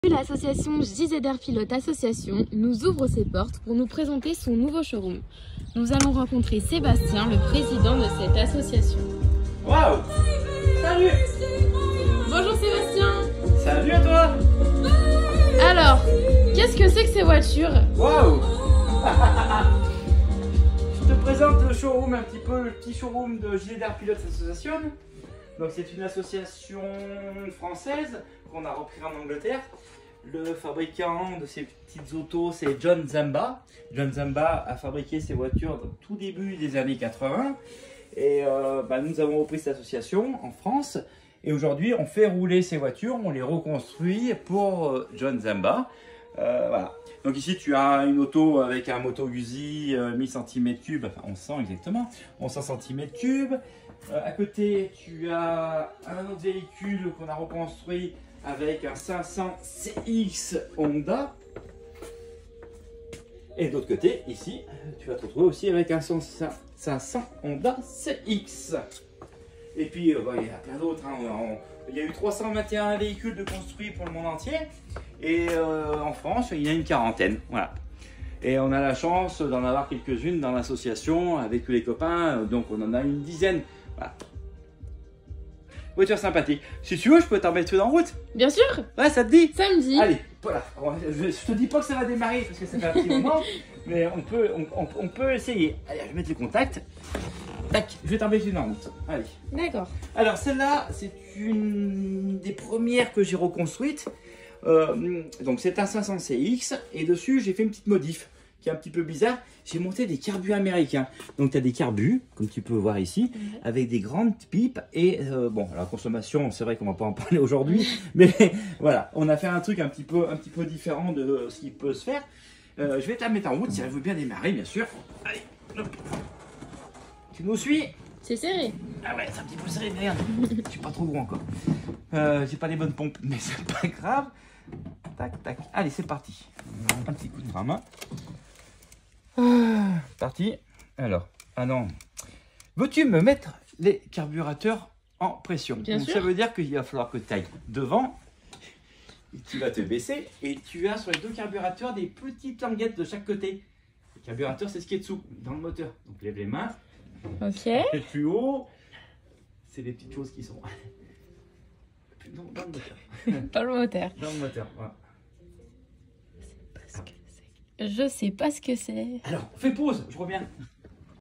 L'association JZR Pilote Association nous ouvre ses portes pour nous présenter son nouveau showroom. Nous allons rencontrer Sébastien, le président de cette association. Waouh! Salut! Bonjour Sébastien! Salut à toi! Alors, qu'est-ce que c'est que ces voitures? Waouh! Je te présente le showroom, un petit peu le petit showroom de JZR Pilote Association. Donc c'est une association française qu'on a repris en Angleterre. Le fabricant de ces petites autos, c'est John Zamba. John Zamba a fabriqué ces voitures au tout début des années 80. Et nous avons repris cette association en France. Et aujourd'hui, on fait rouler ces voitures, on les reconstruit pour John Zamba. Voilà. Donc ici, tu as une auto avec un moto Uzi 1000 cm3, enfin 1100 exactement, 1100 cm3. À côté, tu as un autre véhicule qu'on a reconstruit avec un 500 CX Honda. Et de l'autre côté, ici, tu vas te retrouver aussi avec un 500 Honda CX. Et puis, il y a plein d'autres. Il y a eu 321 véhicules de construits pour le monde entier. Et en France, il y en a une quarantaine. Voilà. Et on a la chance d'en avoir quelques-unes dans l'association avec tous les copains. Donc, on en a une dizaine. Voilà. Voiture sympathique. Si tu veux, je peux t'en mettre une en route. Bien sûr! Ouais, ça te dit? Ça me dit! Allez, voilà. Je te dis pas que ça va démarrer parce que ça fait un petit moment. Mais on peut essayer. Allez, je vais mettre les contacts. Tac, je vais t'en mettre une en route. Allez. D'accord. Alors, celle-là, c'est une des premières que j'ai reconstruites. Donc, c'est un 500 CX. Et dessus, j'ai fait une petite modif qui est un petit peu bizarre. J'ai monté des carbus américains. Donc, tu as des carbus, comme tu peux voir ici, avec des grandes pipes. Et bon, la consommation, c'est vrai qu'on va pas en parler aujourd'hui. Mais voilà, on a fait un truc un petit peu différent de ce qui peut se faire. Je vais te la mettre en route si elle veut bien démarrer, bien sûr. Allez, hop. Tu nous suis? C'est serré. Ah ouais, c'est un petit peu serré, merde. Je suis pas trop gros encore. J'ai pas les bonnes pompes, mais c'est pas grave. Tac, tac. Allez, c'est parti. Un petit coup de frein à main. Parti. Alors, veux-tu me mettre les carburateurs en pression? Bien sûr. Ça veut dire qu'il va falloir que tu ailles devant. Et tu vas te baisser et tu as sur les deux carburateurs des petites languettes de chaque côté. Le carburateur, c'est ce qui est dessous, dans le moteur. Donc lève les mains. Ok. Et plus haut, c'est des petites choses qui sont dans le moteur. Dans le moteur. Dans le moteur, voilà. Je sais pas ce que c'est. Alors, fais pause, je reviens.